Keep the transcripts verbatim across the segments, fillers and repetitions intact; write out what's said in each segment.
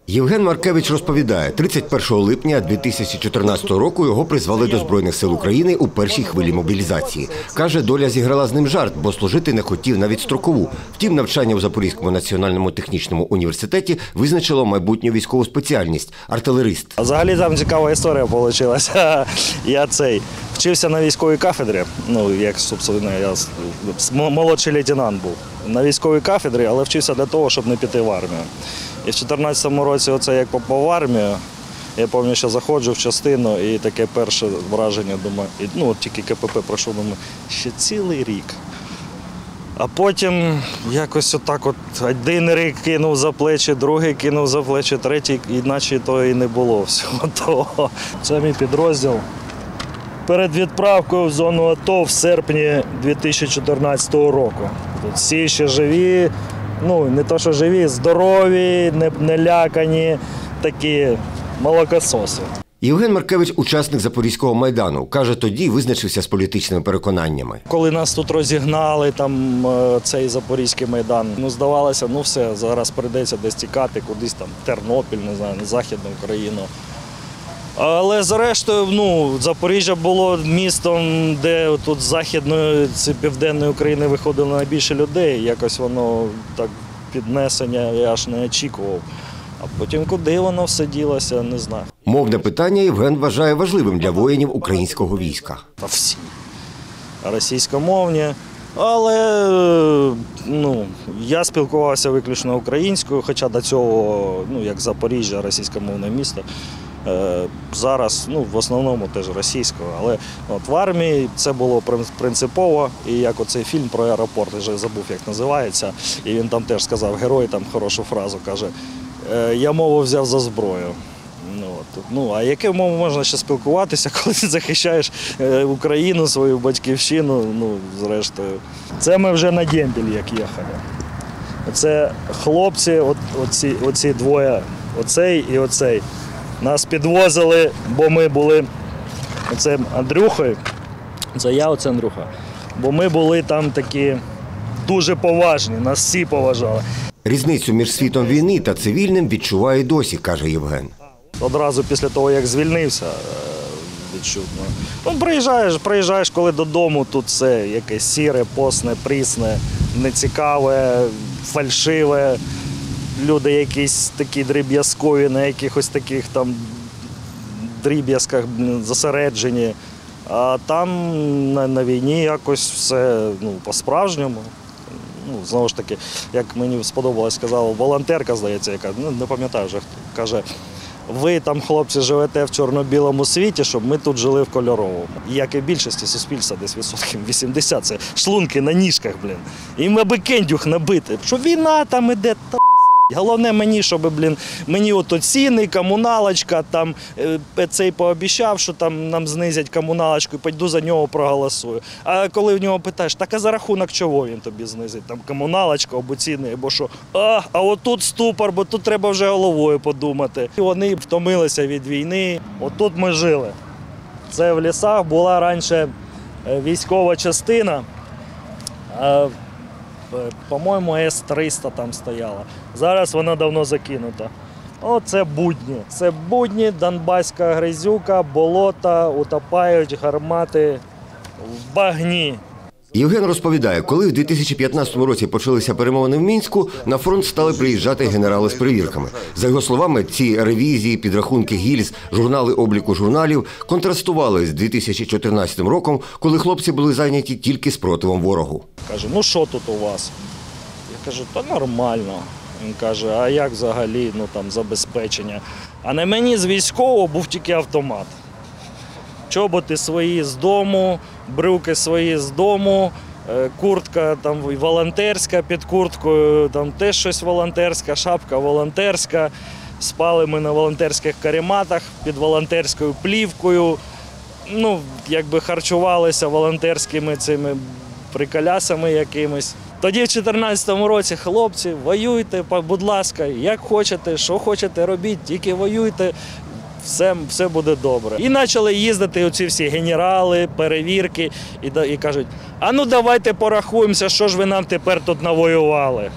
Євген Маркевич розповідає, тридцять першого липня дві тисячі чотирнадцятого року його призвали до Збройних сил України у першій хвилі мобілізації. Каже, доля зіграла з ним жарт, бо служити не хотів навіть строкову. Втім, навчання у Запорізькому національному технічному університеті визначило майбутню військову спеціальність – артилерист. Взагалі там цікава історія вийшла. Я цей вчився на військовій кафедрі, ну, як, собственно, я молодший лейтенант був. На військовій кафедрі, але вчився для того, щоб не піти в армію. І в дві тисячі чотирнадцятому році, оце як попав в армію, я пам'ятаю, що заходжу в частину і таке перше враження, думаю, ну от тільки КПП пройшов, думаю, ще цілий рік. А потім якось отак от один рік кинув за плечі, другий кинув за плечі, третій, іначе то і не було всього того. Це мій підрозділ. Перед відправкою в зону АТО в серпні дві тисячі чотирнадцятого року. Тут всі ще живі, ну не то що живі, здорові, не, не лякані, такі молокососи. Євген Маркевич – учасник Запорізького Майдану. Каже, тоді визначився з політичними переконаннями. Коли нас тут розігнали, там цей Запорізький Майдан, ну здавалося, ну все, зараз прийдеться десь тікати, кудись там, Тернопіль, не знаю, на Західну Україну. Але зрештою, ну, Запоріжжя було містом, де тут з Західної, з Південної України виходило найбільше людей. Якось воно так піднесення я аж не очікував. А потім куди воно все ділося, не знаю. Мовне питання Євген вважає важливим для воїнів українського війська. Та всі російськомовні. Але ну, я спілкувався виключно українською, хоча до цього, ну, як Запоріжжя, російськомовне місто. Зараз ну, в основному теж російською, але от в армії це було принципово. І як оцей фільм про аеропорт, я вже забув, як називається, і він там теж сказав, герой там хорошу фразу, каже, я мову взяв за зброю. Ну, от, ну, а яке мову можна ще спілкуватися, коли ти захищаєш Україну, свою батьківщину, ну, зрештою. Це ми вже на дембель як їхали. Це хлопці, от, оці, оці двоє, оцей і оцей. Нас підвозили, бо ми були, це Андрюхою, це я, оце Андрюха, бо ми були там такі дуже поважні, нас всі поважали. Різницю між світом війни та цивільним відчуває досі, каже Євген. Одразу після того, як звільнився, відчув. Ну, приїжджаєш, приїжджаєш, коли додому, тут все якесь сіре, посне, прісне, нецікаве, фальшиве. Люди якісь такі дріб'язкові, на якихось таких там дріб'язках зосереджені. А там на, на війні якось все ну, по-справжньому. Ну, знову ж таки, як мені сподобалось, сказала волонтерка, здається, яка, ну, не пам'ятаю вже, каже, ви там, хлопці, живете в чорно-білому світі, щоб ми тут жили в кольоровому. Як і в більшості суспільства, десь відсотків вісімдесят, це шлунки на ніжках, блін. Їм аби кендюх набити, що війна там іде, та головне мені, щоб, блін, мені ото ціни, комуналочка, там, цей пообіцяв, що там нам знизять комуналочку, і піду за нього проголосую. А коли в нього питаєш, так а за рахунок чого він тобі знизить? Там комуналочка, або ціни, або що? А, а отут ступор, бо тут треба вже головою подумати. І вони втомилися від війни. Отут ми жили. Це в лісах була раніше військова частина. По-моєму, С триста там стояла. Зараз вона давно закинута. Оце будні. Це будні, донбаська грязюка, болота, утопають гармати в багні. Євген розповідає, коли в дві тисячі п'ятнадцятому році почалися перемовини в Мінську, на фронт стали приїжджати генерали з перевірками. За його словами, ці ревізії, підрахунки гільз, журнали обліку журналів контрастували з дві тисячі чотирнадцятим роком, коли хлопці були зайняті тільки спротивом ворогу. Каже, ну що тут у вас? Я кажу, та нормально. Він каже, а як взагалі, ну там забезпечення? А на мені з військового був тільки автомат. Чоботи свої з дому, брюки свої з дому, куртка там волонтерська під курткою, там теж щось волонтерське, шапка волонтерська. Спали ми на волонтерських карематах під волонтерською плівкою. Ну, якби харчувалися волонтерськими цими приколясами якимось. Тоді в дві тисячі чотирнадцятому році, хлопці, воюйте, будь ласка, як хочете, що хочете робіть, тільки воюйте. Все, все буде добре. І почали їздити оці всі генерали, перевірки, і, і кажуть, а ну давайте порахуємося, що ж ви нам тепер тут навоювали.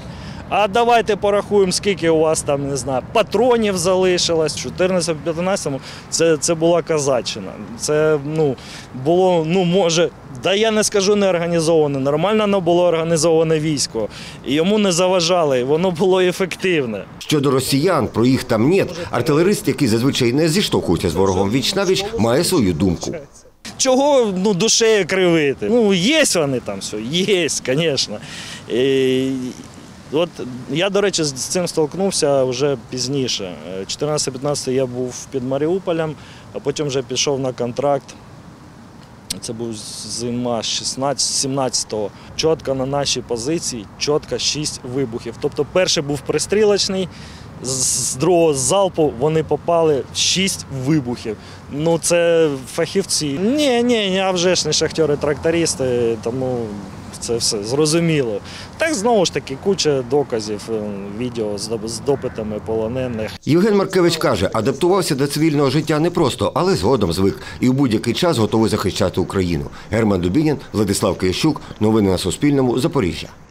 А давайте порахуємо, скільки у вас там, не знаю, патронів залишилось. В чотирнадцятому-п'ятнадцятому це, це була казаччина. Це, ну, було, ну, може, да я не скажу не організоване, нормально воно було організоване військо. І йому не заважали, воно було ефективне. Щодо росіян, про їх там нет, артилерист, який зазвичай не зіштовхується з ворогом віч-навіч, має свою думку. Чого, ну, душею кривити? Ну, є вони там все, є, звісно. І, от я, до речі, з цим столкнувся вже пізніше. чотирнадцятий-п'ятнадцятий я був під Маріуполем, а потім вже пішов на контракт. Це був зима шістнадцятого-сімнадцятого. Чітко на нашій позиції, чітко шість вибухів. Тобто перший був пристрілочний, з другого залпу вони попали шість вибухів. Ну це фахівці. Ні, ні, а вже ж не шахтери-трактористи, тому це все зрозуміло. Так знову ж таки куча доказів, відео з допитами полонених. Євген Маркевич каже, адаптувався до цивільного життя непросто, але згодом звик і у будь-який час готовий захищати Україну. Герман Дубінін, Владислав Киящук. Новини на Суспільному. Запоріжжя.